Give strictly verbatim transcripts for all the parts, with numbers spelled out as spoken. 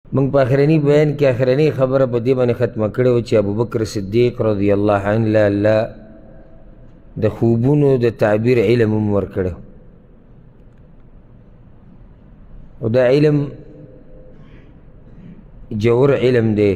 موږ په آخرني بیان کې آخرني خبره په دې باندې ختمه کړې وه چې ابوبکر صدیق رضی الله عنه له الله د خوبونو د تعبیر علم هم ورکړی او دا علم جوور علم دی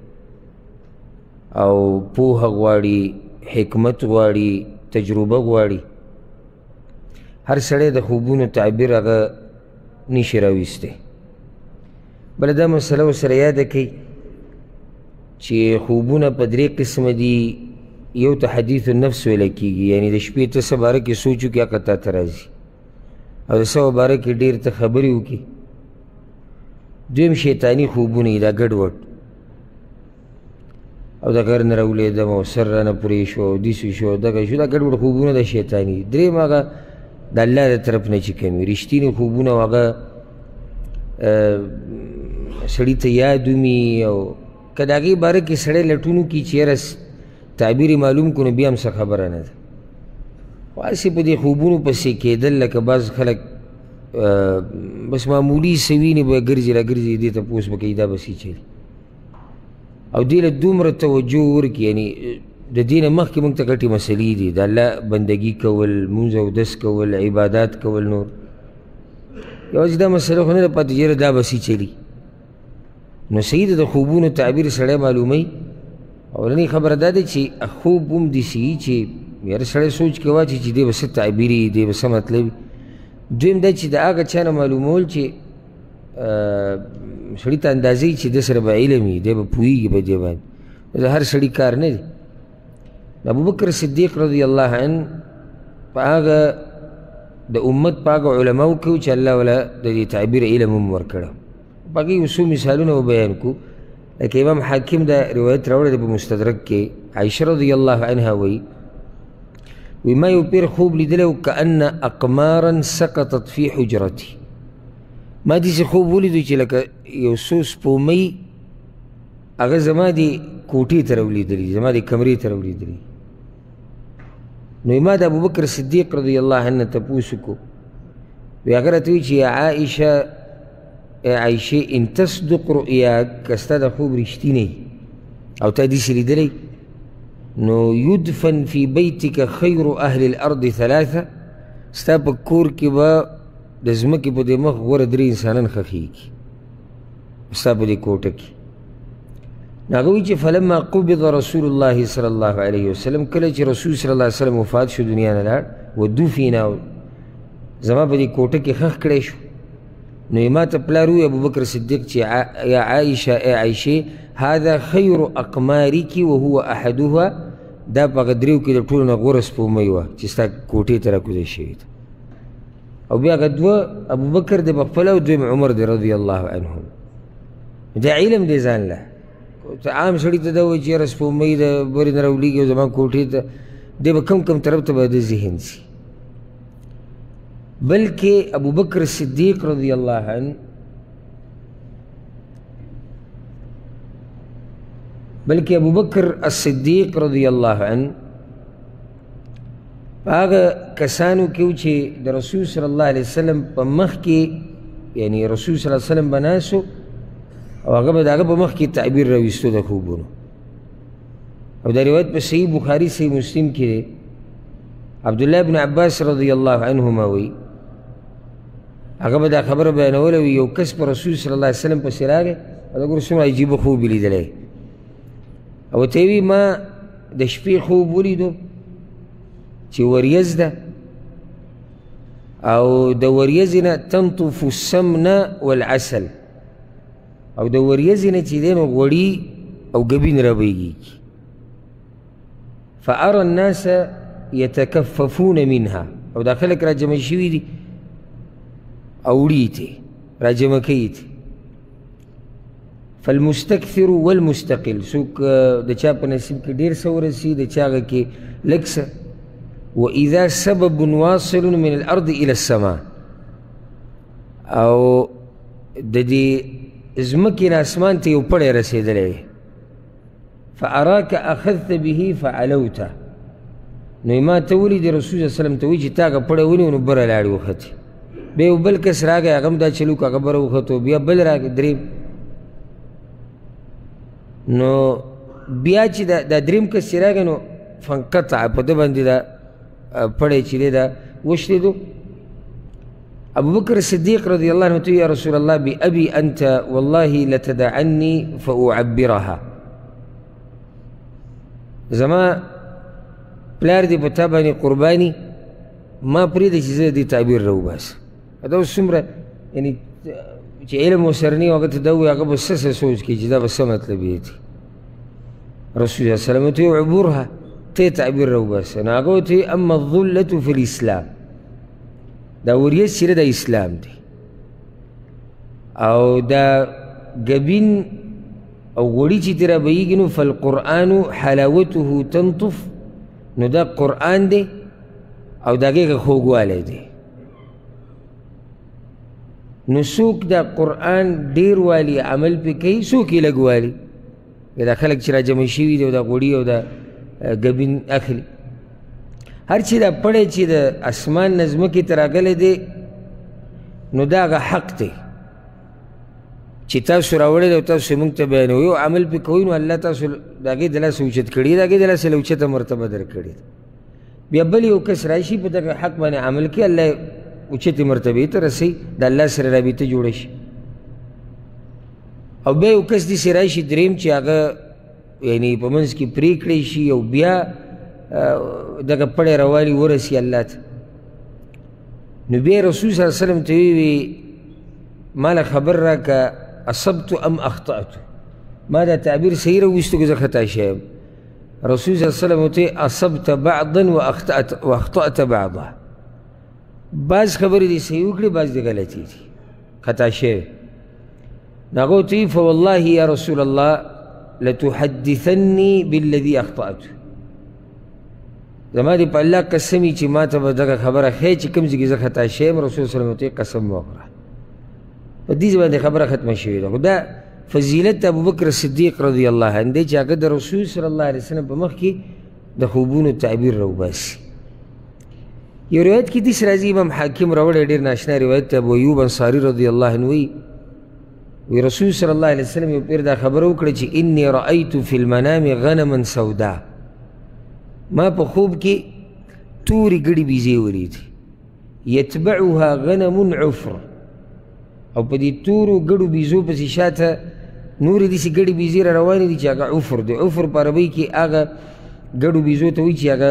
او پوهه غواړي، حکمت غواړي، تجربه غواړي. هر سړی د خوبونو تعبیر هغه نشي راویستی. بله دا مسله ورسره یاده کوي چې خوبونه په درې قسمه دي. یو ته حدیث النفس ویله کېږي، یعنې د شپې ته څه باره کې سوچ وکړي هغه تا ته راځي او د څه باره کې ډېر ته خبرې وکړي. دویم شیطاني خوبونه یې دا ګډوډ او د غر نه راولېدم او سر رانه پرې شو او داسې شو دغه شو، دا ګډوډ خوبونه د شیطاني. درېیم هغه د الله د طرف نه چې کوم وي رښتیني خوبونه او هغه سړي ته یاد ومي او که د هغې باره کې سړی لټون وکړي چې یاره تعبیر یې معلوم کړو نو بیا هم څه خبره نه ده. خو هسې په دې خوبونو پسې کېدل لکه بعض خلک بس معمولي څه ویني به ګرځي را ګرځي دې ته پوس به کوي دا بس یې چلي او دې له دومره توجه ورکړي. یعنې د دې نه مخکې موږ ته ګټې مسلې دي، د الله بندګي کول، لمونځ اودس کول، عبادات کول. نور یوازې دا مسله خو نه ده پاتې چې دا بس یې چلي. نو صحیح ده د خوبونو تعبیر سړی معلوموي. اولنۍ خبره دا ده چې خوب هم داسې وي چې یاره سړی سوچ کې واچي چې دی به څه تعبیر وي، دی به څه مطلب وي. دویم دا چې د هغه چا نه معلومول چې سړي ته اندازه وي چې ده سره به علم وي، دی به پوهېږي په دې باندې. د هر سړي کار نه دی. ابوبکر صدیق رضی الله عنه په هغه د امت په هغه علماو کې و چې الله وله د دې تعبیر علم هم ورکړی. په هغې یو څو مثالونه وبیان کړو. لکه امام حاکم دا روایت راوړی دی په مستدرک کې. عایشه رضی الله عنها وایي وی ما یو پیر خوب لیدلی و کأن اقمارا سقطت فی حجرتی. ما داسې خوب ولیدو چې لکه یو څو سپومۍ هغه زما دې کوټې ته راولیدلي، زما دې کمرې ته راولیدلي. نو ما د ابوبکر صدیق رضی الله عنه تپوس وکړو. وی هغه راته وایي چې یا عایشه عایشې ان تصدق رؤیاک که ستا د خوب رښتینی او تا داسې لیدلی نو یدفن فی بیتک خیر اهل الارض ثلاثه، ستا په کور کې به د ځمکې په دې مخ غوره درې انسانان ښخېږي ستا په دې کوټه کې. نو هغه وایي چې فلما قبض رسول الله صلی الله علیه وسلم، کله چې رسول صلی الله علیه وسلم وفات شو دنیا نه لاړ، ودفن زما په دې کوټه کې ښخ کړی شو. نو ما ته پلار ووایي ابوبکر صدیق چې یا عایشه ای عایشې هذا خیر اقمارک وهو احدها، دا په هغه دریو کې د ټولو نه غوره سپومۍ وه چې ستا کوټې ته راکوزه شوې ده. او بیا هغه دوه ابوبکر دی پخپله او دویم عمر دی رضی الله عنهم. دا علم دی ځان له. عام سړي ته دا وایي چې یاره سپومۍ د برې نه راولېږي او زما کوټې ته، دی به کم کم طرف ته به د ذهن سي. بلکې ابوبکر صدیق رضی الله عنه بلکې ابوبکر الصدیق رضی الله عنه په هغه کسانو کې و چې د رسول صلی الله علیه وسلم په مخ کې، یعنی رسول صلی الله علیه وسلم به ناست او هغه به د هغه په مخ کې تعبیر راویستو د خوبونو. او دا روایت په صحیح بخاري صحیح مسلم کې دی. عبدالله بن عباس رضی الله عنهما وایي هغه به دا خبره بیانوله وي یو کس په رسول صلی الله علیه وسلم پسې راغی او دا ګوره څومره عجیبه خوب یې لیدلی او ورته یې وي ما د شپې خوب ولیدو چې وریځ ده او د وریځې نه تنطف السمن والعسل، او د وریځې نه چې دی نو غوړي او ګبین رابهیږي. فأرى الناس یتکففون منها، او دا خلک را جمع شوي دي او وړي تې را جمع کوي تې. فالمستکثر والمستقل، څوک د چا په نصیب کې ډېر څه ورسي، د چا هغه کې لږ څه. واذا سبب واصل من الارض الى السماء، او د دې ځمکې نه اسمان ته یو پړی رسېدلی فاراک اخذت به فعلوته، نو ما ته ولیدې رسول صلی وسلم ته وایي چې تا هغه پړی ونیو نو بره لاړې وختې. بیا یو بل کس راغی هغه هم دا چلو که هغه بره وختو، بیا بل راغی دریم. نو بیا چې دا دریم کس چې راغی نو فانقطع په ده باندې دا پړی چې دی دا وشلېدو. ابوبکر صدیق رضی الله عنه یا رسول الله بأبي أنت والله لتدعني فأعبرها، زما پلار دی په تا باندې قرباني، ما پرېږده چې زه دې تعبیر راوباسم. دا اوس څومره یعنې چې علم ورسره نه وي هغه ته دا ووایي هغه به څه څه سوچ کوي چې دا به څه مطلب یې دی. رسول الله صلی الله علیه وسلم ورته ویل عبورها، ته یې تعبیر راوباسه. نو هغه ورته ویل اما الظلة فی الاسلام، دا وریځ چې د اسلام دی، او دا ګبین او غوړي چې ترې رابهیږي نو فالقرآن حلاوته تنطف، نو دا قرآن دی او د هغې که خوږوالی دی. نو څوک دا قرآن ډېر والي عمل پې کوي، څوک یې لږ والي. دا خلک چې را جمع شوي دي او دا غوړي او دا ګبین اخلي، هر چې دا پړی چې د اسمان نه ځمکې ته راغلی دی نو دا هغه حق دی چې تاسو راوړی دی او تاسو یې مونږ ته بیانوئ او عمل پې کوئ، نو الله تاسو د هغې د لاسه اوچت کړي د هغې د لاسه له اوچته مرتبه در کړې ده. بیا بل یو کس راشي په دغه حق باندې عمل کوي، الله یې اوچتې مرتبې ته رسوي، د الله سره رابطه جوړه شي. او بیا یو کس داسې راشي دریم چې هغه یعنې په منځ کې پرېکړې شي او بیا دغه پړی روالي ورسي الله ته. نو بیا رسول صلی الله علیه وسلم ته ویې ما له خبر راکړه اصبت ام اخطأت، ما دا تعبیر صحیح راوویستو که زه خطا شوی یم. رسول صلی الله علیه وسلم ورته اصبت بعضا واخطأت بعضا، بعض خبرې دې صحیح وکړې بعض دې غلطې دي خطا شوی. نو هغه ورته ویل فوالله یا رسول الله لتحدثني بالذي اخطأته، زما دې په الله قسم وي چې ما ته به دغه خبره ښایي چې کوم ځای کې زه خطا شوی یم. رسول صلی الله علیه وسلم ورته قسم مه وخوره. په دې باندې خبره ختمه شوې ده. خو دا فضیلت ابوبکر صدیق رضی الله عنه دی چې هغه د رسول صلی الله علیه وسلم په مخ کې د خوبونو تعبیر راوباسي. یو روایت کې داسې راځي، امام حاکم راوړی ډېر ناشنا روایت ته، ابو ایوب انصاري رضی الله عنه وایي وی رسول صلی الله علیه وسلم یو پیر دا خبره وکړه چې انی رأیت فی المنام غنما سودا، ما په خوب کې تورې ګډې بیزې ولیدې، یتبعها غنم عفر، او په دې تورو ګډو بیزو پسې شاته نورې داسې ګډې بیزې را روانې دي چې هغه عفر دی. عفر په عربۍ کې هغه ګډو بیزو ته وایي چې هغه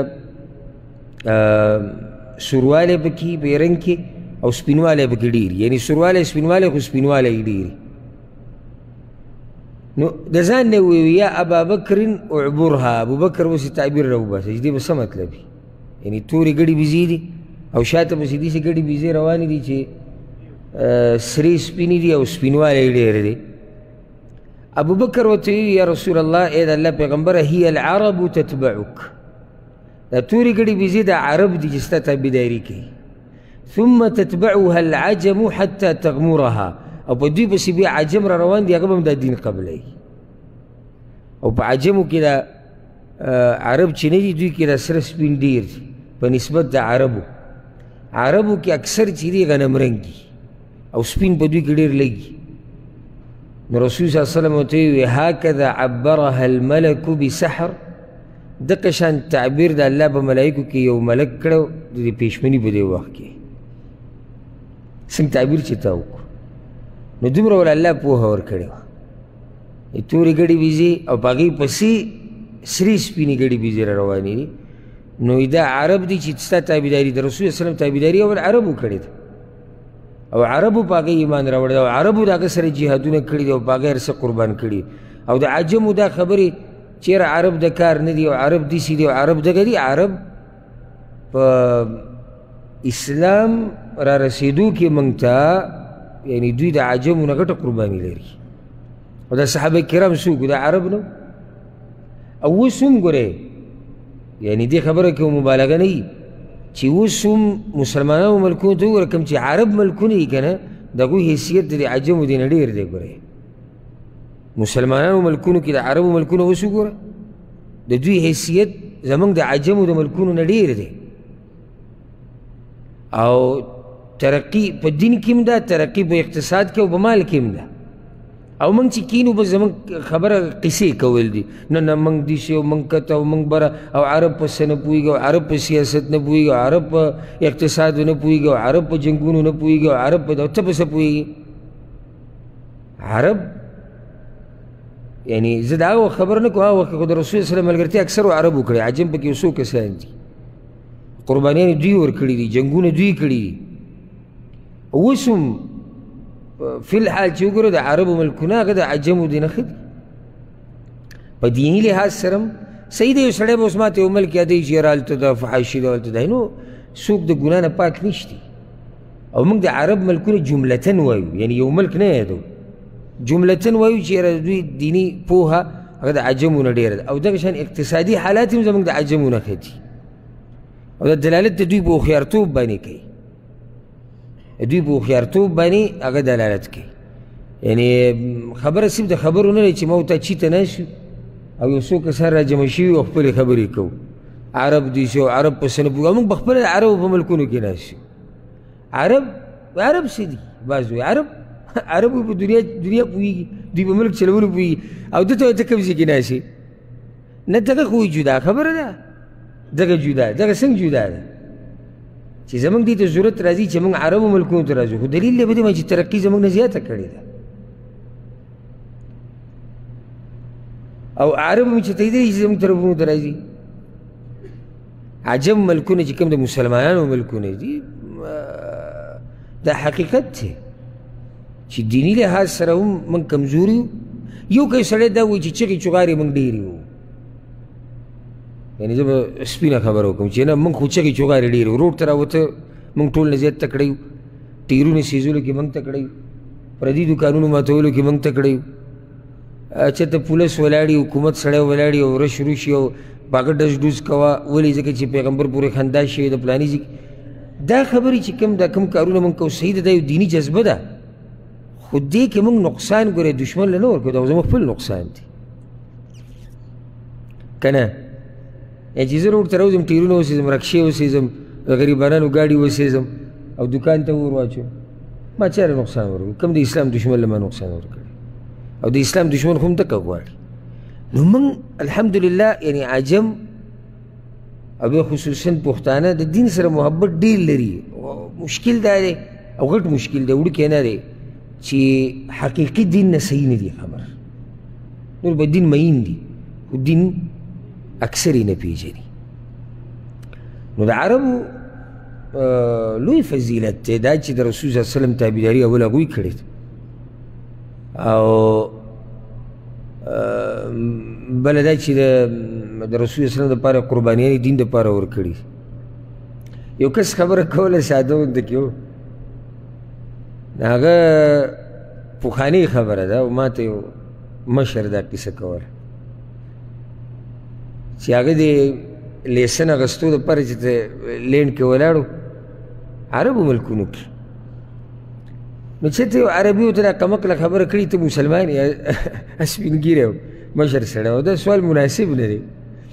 سوروالی پکې په رنګ کې او سپینوالی پکې ډېر، یعنې سوروالی سپینوالی خو سپینوالی یې ډېر. نو د ځان نه وویل یا ابابکر اعبرها، ابوبکر اوس یې تعبیر راوباسه چې دې به څه مطلب وي، یعنې تورې ګډې بیزې دي او شاته پسې داسې ګډې بیزې روانې دي چې سرې سپینې دي او سپینوالی یې ډېر دی. ابوبکر ورته ویل یا رسول الله ای د الله پیغمبره هي العرب تتبعک، دا تورې ګډې بیزې د عرب دي چې ستا تابعداري کوي. ثم تتبعها العجم حتى تغمرها، او په دوی پسې بیا عجم را روان دي هغه به هم دا دین قبلوي. او په عجمو کې دا عرب چې نه دي دوی کې دا سره سپین ډېر دي په نسبت د عربو. عربو کې اکثر چې دي غنم رنګ دي او سپین په دوی کې ډېر لږ. نو رسول صلی الله علیه وسلم ورته ویل هکذا عبرها الملک بسحر، دغه شان تعبیر د الله په ملایکو کې یو ملک کړی د دې پېشمني په دې وخت کې څنګه تعبیر چې تا وکړو. نو دومره ول الله پوهه ورکړې وه. تورې ګډې بیزې او په هغې پسې سرې سپینې ګډې بیزې را روانې دي. نو دا عرب دي چې ستا تابعداري د رسول صلی الله علیه وسلم تابعداري اول عربو کړې ده او عربو په هغې ایمان راوړی ده او عربو د هغه سره جهادونه کړي دي او په هغه هر څه قربان کړي. او د عجمو دا خبرې چېرې عرب د کار نه دي او عرب داسې دي او عرب دغه دي. عرب په اسلام را رسېدو کې موږ ته یعنی دوی د عجمو نه غټه قرباني لري. او دا صحابه کرام څوک دا عرب نه. او اوس هم ګورئ یعنی دې خبره کې مبالغه نه وي چې اوس هم مسلمانانو ملکونو ته وګوره کوم چې عرب ملکونه یي که نه د هغوی حیثیت د عجمو دې نه ډېر دی. ګورئ مسلمانانو ملکونو کې د عربو ملکونو اوس وګوره د دوی حیثیت زموږ د عجمو د ملکونو نه ډېر دی. او ترقی په دین کې هم ده، ترقی په اقتصاد کې او په مال کې هم ده. او موږ چې کینو بس زموږ خبره قصې کول دي، نه نه موږ داسې او موږ کته او موږ بره، او عرب پسې نه پوهېږي، او عرب په سیاست نه پوهېږي، او عرب په اقتصاد نه پوهېږي، او عرب په جنګونو نه پوهېږي، او عرب په ته په څه پوهېږي؟ عرب یعنی زه د هغه وخت خبره نه کوم، هغه وخت خو د رسول صلی الله علیه وسلم ملګرتیا اکثرو عربو کړې، عجم پکې یو څو کسان دي، قربانیان دوی ورکړي دي، جنګونه دوی کړي دي. اوس هم فی الحال چې وګورو د عربو ملکونه هغه د عجمو دی نه ښه دي په دیني لحاظ سره هم صحیح دی. یو سړی به اوس ماته یو ملک یادوي چې یاره هلته ده فحاشي ده هلته ده، نو څوک د ګناه نه پاک نشتی. او موږ د عرب ملکونه جملتن وایو، یعنی یو ملک نه یادو، جملتن وایو چې یاره دوی دیني پوهه هغه د عجمو نه ډېره ده، او دغه شان اقتصادي حالات هم زموږ د عجمو نه ښه دي، او د دلالت د دوی په هوښیارتوب باندې کوي، دوی په هوښیارتوب باندې هغه دلالت کوي. یعنې خبره صرف د خبرو نه دی چې ما ورته چیته ناست یو او یو څو کسان را جمع شوي او خپلې خبرې کوو، عرب دي چې عرب پسې نه پوهېږو، موږ پخپله د عربو په ملکونو کې ناست یو. عرب عرب څه دي؟ بعض وایي عرب عرب په دنیا دنیا پوهېږي، دوی په ملک چلولو پوهېږي، او ده ته وایي ته کوم ځای کې ناست یې؟ نه دغه خو جدا خبره ده، دغه جدا دغه څنګه جدا ده چې زموږ دې ته ضرورت راځي چې موږ عربو ملکونو ته راځو، خو دلیل دی په دې باندې چې ترقي زموږ نه زیاته کړې ده. او عرب هم چې تیدلی چې زموږ طرفونو ته راځي. عجم ملکونه چې کوم د مسلمانانو ملکونه دي دا حقیقت دی چې دیني لحاظ سره هم موږ کمزوري یو. یو که سړی دا وایي چې چغې چغارې موږ ډېرې وو، یعنې زه به سپینه خبره وکړم چې نه موږ خو چغې چغارې ډېرې وو، روډ ته راوته موږ ټول نه زیات تکړه یو، تیرونه سیزولو کې موږ تکړه یو، پردي دوکانونو ماتولو کې موږ تکړه یو، چېرته پولیس ولاړي، حکومت سړی ولاړي او رش روش یو باغه ډز ډوز کوه، ولې ځکه چې پیغمبر پورې خندا شوې د فلاني ځای. دا خبرې چې کوم دا کوم کارونه موږ کوو صحیح ده، دا یو دیني جذبه ده، خو دې کې موږ نقصان ګورې دشمن له نه ورکوو، دا زموږ خپل نقصان دی که نه؟ یعنې چې زه روډ ته راوځم ټیرونه وسېځم، رکشې وسېځم، د غریبانانو ګاډي وسېځم او دوکان ته ور واچوم، ما چېرې نقصان ورکوي؟ کوم د اسلام دشمن له ما نقصان ورکوي؟ او د اسلام دشمن خو هم دقه غواړي. نو موږ الحمدلله یعنې عجم او بیا خصوصا پښتانه د دین سره محبت ډېر لري. مشکل دا دی او غټ مشکل دی وړوکی نه دی چې حقیقي دین نه صحیح نه دي خبر، نور به دین مین دي خو دین اکثر یې نه پېژني. نو د عربو لوی فضیلت دی دا چې د رسول صلی الله علیه وسلم تابعداري اول هغوی کړې ده، او بله دا چې د رسول صلی الله علیه وسلم دپاره قربانیانې دین دپاره ورکړي. یو کس خبره کوله ساده غونته کې و، د هغه پخوانۍ خبره ده او ما ته یو مشر دا کیسه کوله چې هغه د لیسن اخیستو دپاره چې ته لینډ کې ولاړو عربو ملکونو کې، نو چې ته یو عربي ورته دا کمقله خبره کړي ته مسلمان یې سپین ږیری مشر سړی او دا سوال مناسب نه دی.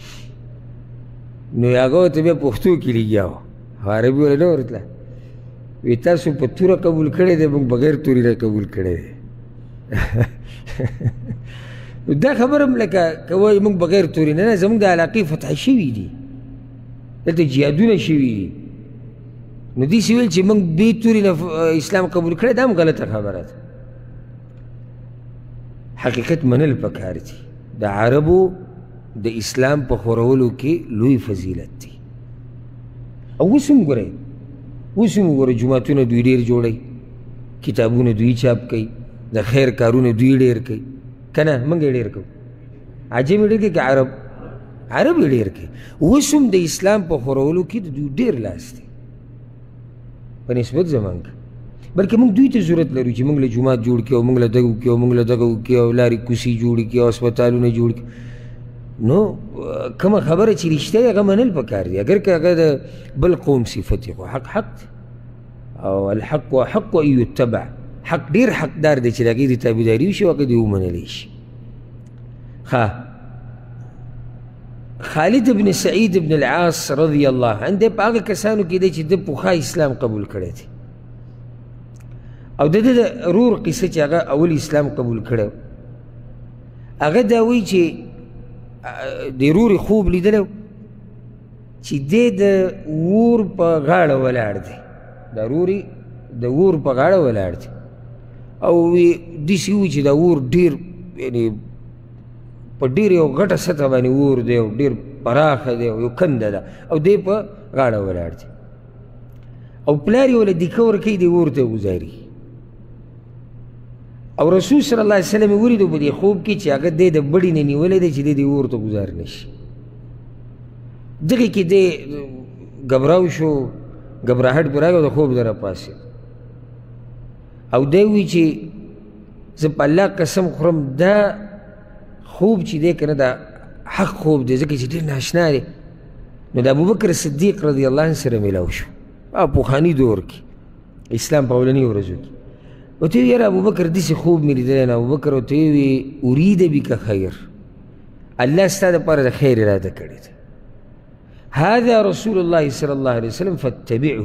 نو هغه ورته بیا پښتو کې لګیا و، عربي ولا نه ورتله، وایي تاسو په توره قبول کړی دی، موږ بغیر تورې نه قبول کړی دی. نو دا خبره هم لکه که وایي موږ بغیر تورې نه، نه زموږ د علاقې فتح شوي دي، دلته جهادونه شوي دي، نو داسې ویل چې موږ بې تورې نه اسلام قبول کړی دا هم غلطه خبره ده. حقیقت منل پکار دي. د عربو د اسلام په خورولو کې لوی فضیلت دی. او اوس هم ګورئ، اوس هم وګوره جوماتونه دوی ډېر جوړوي، کتابونه دوی چاپ کوي، د خیر کارونه دوی ډېر کوي که نه؟ موږ یې ډېر کوو. عجم یې ډېر کوي که عرب؟ عرب یې ډېر کوي. اوس هم د اسلام په خورولو کې د دوی ډېر لاس دی په نسبت زمان کې، بلکې موږ دوی ته ضرورت لرو چې موږ له جومات جوړ کړي او موږ له دغه وکړي او موږ له دغه وکړي او لارې کوڅې جوړې کړي او هسپتالونه جوړ کړي. نو کومه خبره چې رښتیا یې هغه منل پکار دي، اگر که هغه د بل قوم صفت یې خو حق حق دی، او الحق حق ان یتبع، حق ډېر حقدار دی چې د هغې د تابعداري وشي او هغه دې ومنلی شي. ښه، خالد بن سعید بن العاص رضی الله عنه دی په هغه کسانو کې دی چې ده پخوا اسلام قبول کړی دی، او د ده د رور قصه چې هغه اول اسلام قبول کړی هغه دا وایي چې د رورې خوب لیدلی چې دی د اور په غاړه ولاړ دی دا رورې د اور په غاړه ولاړ دی او داسې وایي چې دا اور ډېر یعنې په ډېر یو غټه سطحه باندې اور دی او ډېر پراخه دی او یو کنده ده او دی په غاړه ولاړ دی او پلار یې وله دیکه ورکوي دی اور ته ګزاري او رسول صلی الله علیه وسلم یې ولیدو په دې خوب کې چې هغه دی د بړي نه نیولی دی چې دی دې اور ته ګزار نه شي دغې کې دی ګبراو شو ګبراهټ پرې راغی او د خوب نه راپاڅېد او دی وایي چې زه په الله قسم خورم دا خوب چې دی که نه دا حق خوب دی ځکه چې ډېر ناشنا دی نو د ابوبکر صدیق رضی الله عنه سره میلاو شو په پخواني دور کې اسلام په اولني ورځو کې ورته ویې یاره ابوبکر داسې خوب مې لیدلی نو ابوبکر ورته ویې ارید بک خیر الله ستا دپاره د خیر اراده کړې ده هذا رسول الله صلی الله علیه وسلم فاتبعه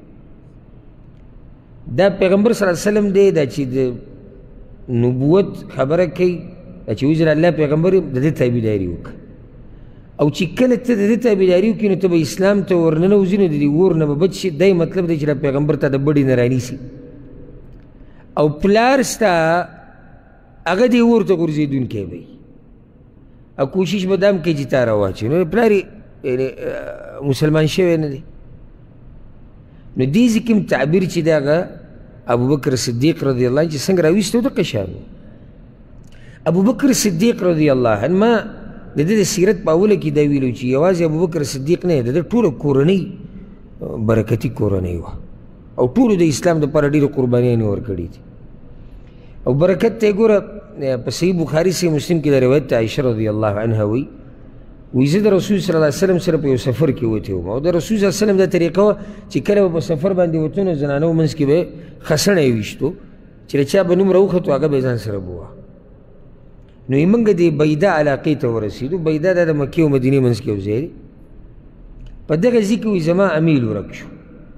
دا پیغمبر صلی الله علیه وسلم دی دا چې د نبوت خبره کوي دا چې وجه الله پیغمبر د دې تابعداري وکړه او چې کله ته د دې تابعداري وکړې نو ته به اسلام ته ورننوځې نو د دې اور نه به بچ شي دی مطلب دی چې دا پیغمبر ته د بړې نه رانیسي او پلار ستا هغه دې اور ته غورځېدونکی به او کوشش به دا هم کوي چې تا راواچوي نو پلار یې مسلمان شوی نه دی نو دې ځای کې تعبیر چې دی هغه ابوبکر صدیق رضی الله عنه چې څنګه راویستی و دقه شان و ابوبکر صدیق رضی الله عنه ما د ده د سیرت په اوله کې دا ویلو چې یوازې ابوبکر صدیق نه د ده ټوله کورنۍ برکتي کورنۍ وه او ټولو د اسلام دپاره ډېرې قربانیانې ورکړي دي او برکت ته یې ګوره په صحیح بخاري صحیح مسلم کې دا روایت ته عایشه رضی الله عنها وایي وایي زه د رسول صلی الله علیه وسلم سره په یو سفر کې وتی وم او د رسول صلی الله علیه وسلم دا طریقه وه چې کله به په سفر باندې وتو نو زنانو منځ کې به یې خسڼه یې ویشتو چې د چا به نوم راوختو هغه به یې ځان سره بووه نو یې موږ د بیدا علاقې ته ورسېدو بیدا دا د مکې او مدینې منځ کې یو ځای دی په دغه ځای کې وایي زما امیل ورک شو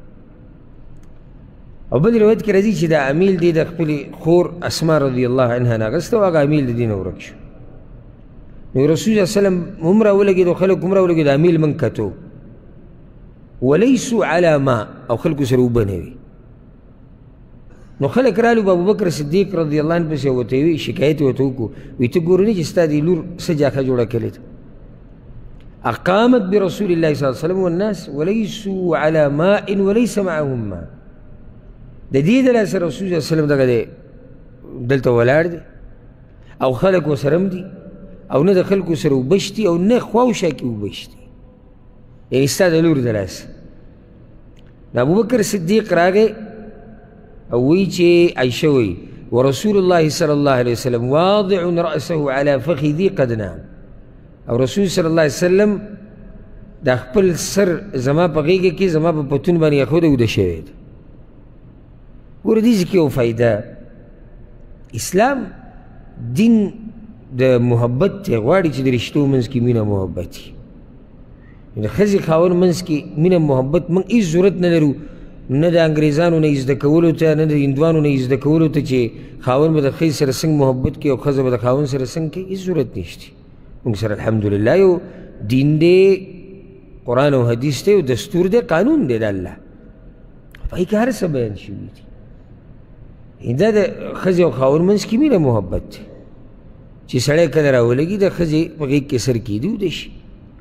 او بل روایت کې راځي چې دا امیل دی د خپلې خور اسما رضی الله عنها نه اخیسته او هغه امیل د دې نه ورک شو نو رسول صلی الله علیه وسلم هم راولګېدو خلک هم راولګېدو امیل موږ کتو ولیسو علی ما او خلکو سره اوبه نه وي نو خلک رالو به ابوبکر صدیق رضی الله عنه پسې ورته وي شکایت یې ورته وکړو وایي ته ګورې نه چې ستا دې لور څه جاښه جوړه کړې ده اقامت برسول الله صلی الله علیه وسلم والناس ولیسوا علی ماء وليس معهم ماء د دې د لاسه رسول صلی الله علیه وسلم دغه دی دلته ولاړ دی او خلک ورسره هم دي او نه د خلکو سره اوبه شتي او نه خوا و شا کې اوبه شتي یعنې ستا د لور د لاسه د ابوبکر صدیق راغی او وی چې عایشه وی ورسول الله صلی الله علیه وسلم واضع رأسه على فخذي قد نام او رسول صلی الله علیه وسلم دا خپل سر زما په غېږه کې زما په پتون باندې ایښودی وده شوی دی ګوره دې کې یو فایده اسلام دین د محبت دی غواړي چې د رشتو منځ کې مینه محبت وي د ښځې خاوند منځ کې مینه محبت موږ هېڅ ضرورت نه لرو نه د انګریزانو نه یې زده کولو ته نه د هندوانو نه یې زده کولو ته چې خاوند به د ښځې سره څنګه محبت کوي او ښځه به د خاوند سره څنګه کوي هېڅ ضرورت نشته موږ سره الحمدلله یو دین دی قرآن او حدیث دی او دستور دی قانون دی د الله په هغې کې هر څه بیان شوي دي دا د ښځې او خاوند منځ کې مینه محبت دی چې سړی کله راولګي د ښځې په غېږ کې سر کېدي وده شي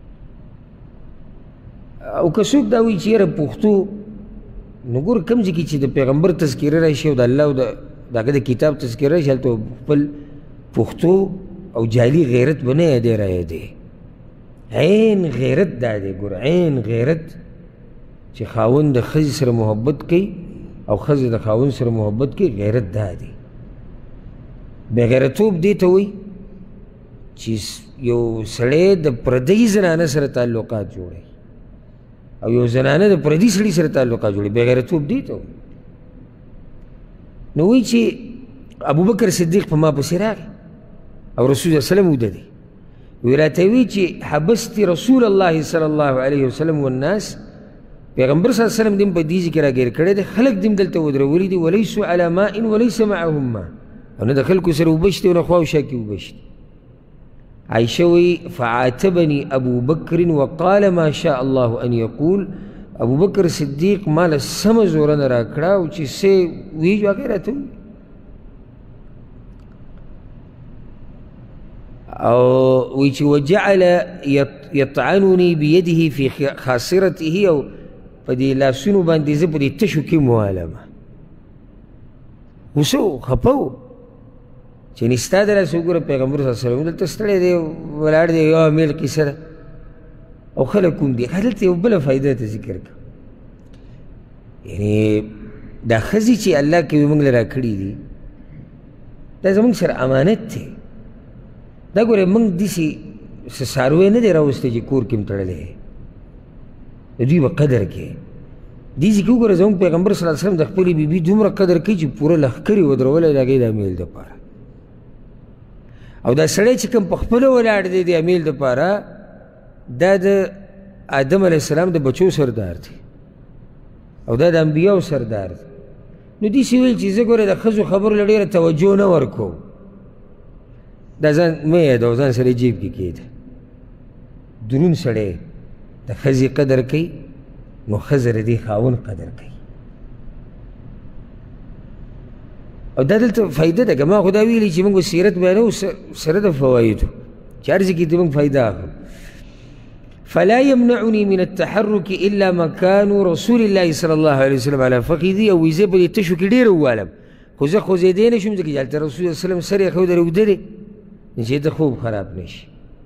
او که څوک دا وایي چې یاره پښتو نو ګوره کوم ځای کې چې د پیغمبر تذکیره راشي او د الله او د هغه د کتاب تذکیره راشي هلته خپل پښتو او جعلي غیرت به نه یادی را یادی عین غیرت دا دی ګوره عین غیرت چې خاوند د ښځې سره محبت کوي او ښځه د خاوند سره محبت کوي غیرت دا دی بېغیرتوب دې ته وایي چې یو سړی د پردۍ زنانه سره تعلقات جوړوي او یو زنانه د پردي سړي سره تعلقات جوړوي بېغیرتوب دې ته وایي نو وایي چې ابوبکر صدیق په ما پسې راغی او رسول صلی الله علیه وسلم وده دی وی راته وی چې حبست رسول الله صلی الله علیه وسلم والناس پیغمبر صلی الله علیه وسلم دیم په دې ذکر راګیر کړی دی خلک دیم دلته ودرولي دي ولیسوا علی ماء وليس معهم ماء او نه د خلکو سره اوبه شته او نه خوا او شا کې اوبه شته. عائشة وی فعاتبني أبو بكر وقال ما شاء الله أن يقول ابو بکر صدیق مال سم زورن را کړه او چې سه وی جو هغه راته او وی چې وجعل يطعنني بيده في خاصرته او په دې لاسونو باندې زه په دې تشو کې موالمه وسو خپو چې نستا در سره ګوره پیغمبر صلی الله علیه وسلم دلته ستړی دی ولاړ دی یو میل کیسه ده او خلک کوم دي هلته یو بله فایده ته ذکر کړه یعنی دا ښځې چې الله کوي موږ له راکړي دي دا زموږ سره امانت دی دا ګوره موږ داسې څه څاروی نه دی راوستی چې کور کې م تړلی د دوی به قدر کوي دې کې وګوره زموږ پیغمبر صلی الله علیه وسلم د خپلې بیبي دومره قدر کوي چې پوره لښکرې ودرولی د هغې د امیل دپاره او دا سړی چې کوم په خپله ولاړ دی د امیل دپاره دا د آدم علیه السلام د بچو سردار دی او دا د انبیاو سردار دی نو داسې ویل چې زه ګوره د ښځو خبرو له ډېره توجه نه ورکوم دا ځان مه یادوه ځان سره جیب کې کېږده دروند سړی د ښځې قدر کوي نو ښځه د دې خاوند قدر کوي او دا دلته فایده ده که ما خو دا ویلي چې موږ سیرت بیانوو سره د فوایدو چې هر ځای کې دې موږ فایده اخلو فلا يمنعني من التحرك إلا مكان رسول الله صلى الله عليه وسلم على فخذي أو زي بدي تشو كدير وعالم خوزا خوزا دينا شو مزكي جالت الرسول صلى الله عليه وسلم سريع خود رودري نجي خوب خراب نش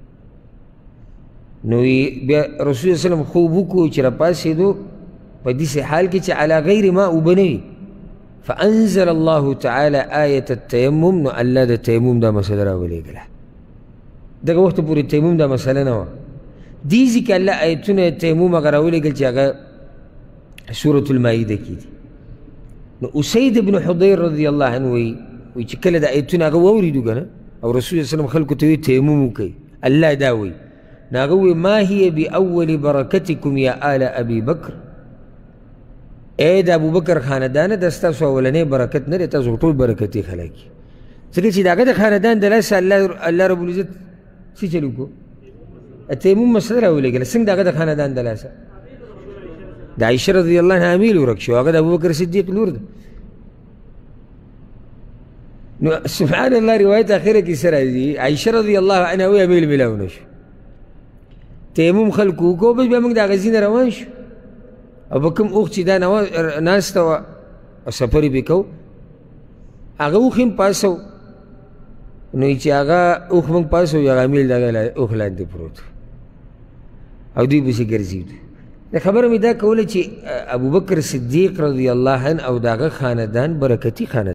نو رسول صلى الله عليه وسلم خوبوكو چرا پاسي دو بدي سي حال كي على غير ما وبنوي فأنزل الله تعالى آية التيمم نو الله دا التيمم دا مسألة راولي قلا دا وقت پوری التيمم دا مسألة نوا دیزی که اللہ آیتون تیموم اگر اولی گل چاگا سورة المائدہ کی دی نو اسید بن حضیر رضی اللہ عنہ وی وی چکل دا آیتون اگر ووریدو گنا او رسول اللہ علیہ وسلم خلقو توی تیمومو کی اللہ داوی ناغوی ما هی بی اول برکتکم یا آل ابی بکر اے دا ابو بکر خاندان دستا سو اولنے برکت نرے تا زغطول برکتی خلاکی سکر چی داگا دا خاندان دلاسا اللہ رب العزت سی چلو کو التيمم مسألة راولي قال سنگ دا غدا خاندان دلاسا دا عائشة رضي الله عنها أميل وركشو غدا أبو بكر الصديق الورد سبحان الله رواية أخيرة كي سرى دي عائشة رضي الله عنها وهي أميل ملاونش تيمم خلقو كو بس بامك دا غزين روانش أو بكم أختي دا ناس توا سفري بكو أغا أخيم پاسو نو چې هغه اوښ موږ پاس وو هغه امیل د هغه اوښ لاندې پروت او دوی پسې ګرځېدو د خبره مې دا کوله چې ابوبکر صدیق رضی الله عنه او د هغه خاندان برکتي خاندان